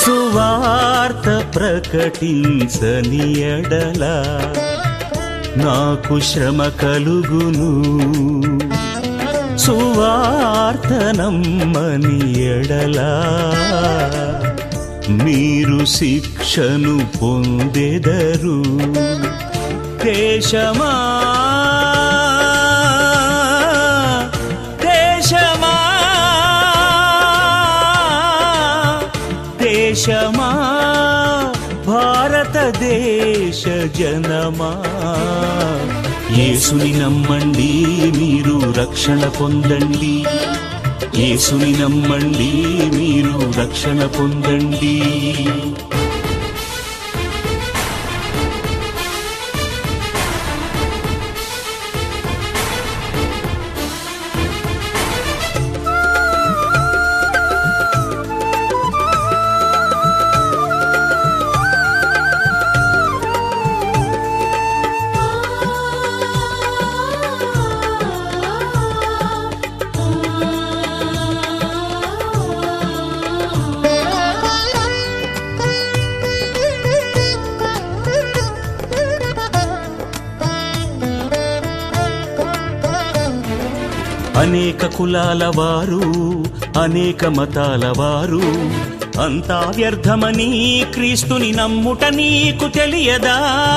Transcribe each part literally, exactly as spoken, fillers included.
సువార్త ప్రకటించని ఎడల నాకు శ్రమ కలుగును. సువార్త నమ్మని ఎడల మీరు శిక్షను పొందెదరు. దేశమా దేశమా దేశమా భారతదేశ జనమా, యేసుని నమ్మండి మీరు రక్షణ పొందండి. యేసుని నమ్మండి మీరు రక్షణ పొందండి. అనేక కులాల వారు, అనేక మతాల వారు, అంతా వ్యర్థమని క్రీస్తుని నమ్ముట నీకు తెలియదా?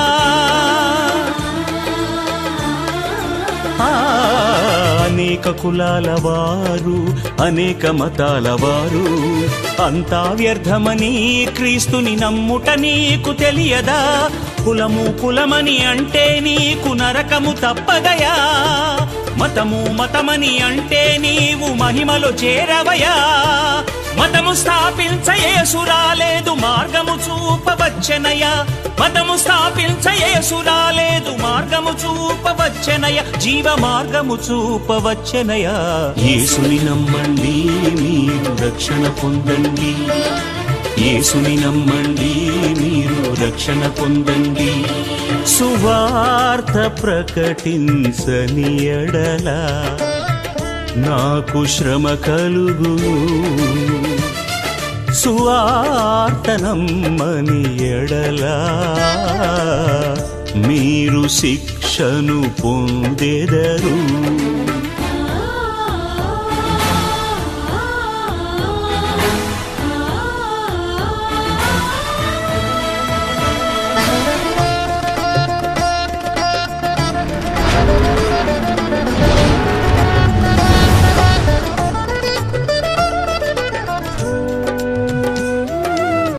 అనేక కులాల వారు, అనేక మతాల వారు, అంతా వ్యర్థమని క్రీస్తుని నమ్ముట నీకు తెలియదా? కులము కులమని అంటే నీకు నరకము తప్పదయా. మతము మతమని అంటే నీవు మహిమలో చేరవయా. మతము స్థాపించ యేసు రాలేదు, మార్గము చూపవచ్చెనయ్యా. మతము స్థాపించ యేసు రాలేదు, మార్గము చూపవచ్చెనయ్యా. జీవ మార్గము చూపవచ్చెనయ్యా. యేసుని నమ్మండి మీరు రక్షణ పొందండి. యేసుని నమ్మండి మీరు రక్షణ పొందండి. సువార్త ప్రకటించని ఎడల నాకు శ్రమ కలుగును. సువార్త నమ్మని ఎడల మీరు శిక్షను పొందెదరు.